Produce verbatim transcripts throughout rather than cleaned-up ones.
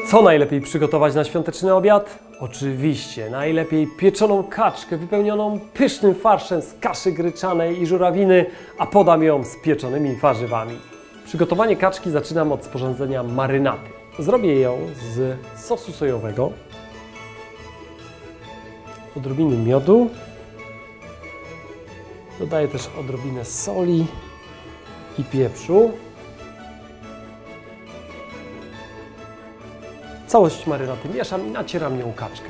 Co najlepiej przygotować na świąteczny obiad? Oczywiście najlepiej pieczoną kaczkę wypełnioną pysznym farszem z kaszy gryczanej i żurawiny, a podam ją z pieczonymi warzywami. Przygotowanie kaczki zaczynam od sporządzenia marynaty. Zrobię ją z sosu sojowego, odrobiny miodu, dodaję też odrobinę soli i pieprzu. Całość marynaty mieszam i nacieram nią kaczkę.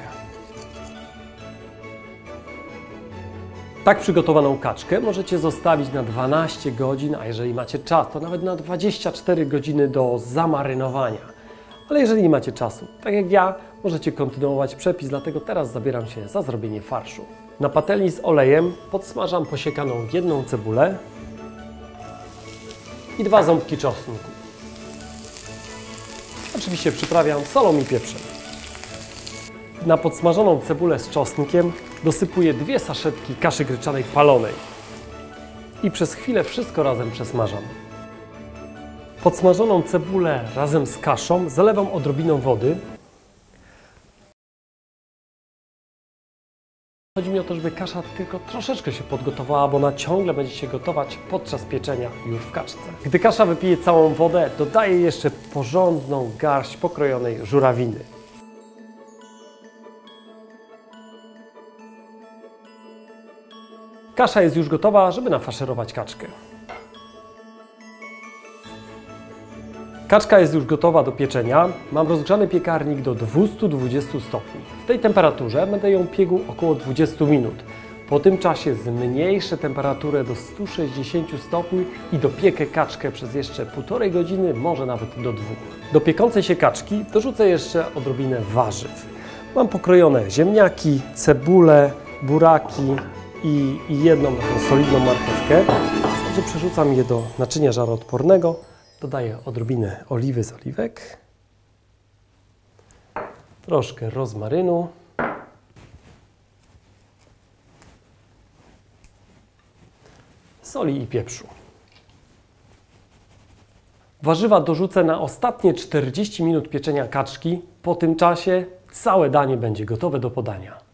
Tak przygotowaną kaczkę możecie zostawić na dwanaście godzin, a jeżeli macie czas, to nawet na dwadzieścia cztery godziny do zamarynowania. Ale jeżeli nie macie czasu, tak jak ja, możecie kontynuować przepis, dlatego teraz zabieram się za zrobienie farszu. Na patelni z olejem podsmażam posiekaną jedną cebulę i dwa ząbki czosnku. Oczywiście przyprawiam solą i pieprzem. Na podsmażoną cebulę z czosnkiem dosypuję dwie saszetki kaszy gryczanej palonej i przez chwilę wszystko razem przesmażam. Podsmażoną cebulę razem z kaszą zalewam odrobiną wody. Chodzi mi o to, żeby kasza tylko troszeczkę się podgotowała, bo ona ciągle będzie się gotować podczas pieczenia już w kaczce. Gdy kasza wypije całą wodę, dodaję jeszcze porządną garść pokrojonej żurawiny. Kasza jest już gotowa, żeby nafaszerować kaczkę. Kaczka jest już gotowa do pieczenia. Mam rozgrzany piekarnik do dwustu dwudziestu stopni. W tej temperaturze będę ją piekł około dwudziestu minut. Po tym czasie zmniejszę temperaturę do stu sześćdziesięciu stopni i dopiekę kaczkę przez jeszcze półtorej godziny, może nawet do dwóch. Do piekącej się kaczki dorzucę jeszcze odrobinę warzyw. Mam pokrojone ziemniaki, cebulę, buraki i, i jedną taką solidną marchewkę. Także przerzucam je do naczynia żaroodpornego. Dodaję odrobinę oliwy z oliwek, troszkę rozmarynu, soli i pieprzu. Warzywa dorzucę na ostatnie czterdzieści minut pieczenia kaczki. Po tym czasie całe danie będzie gotowe do podania.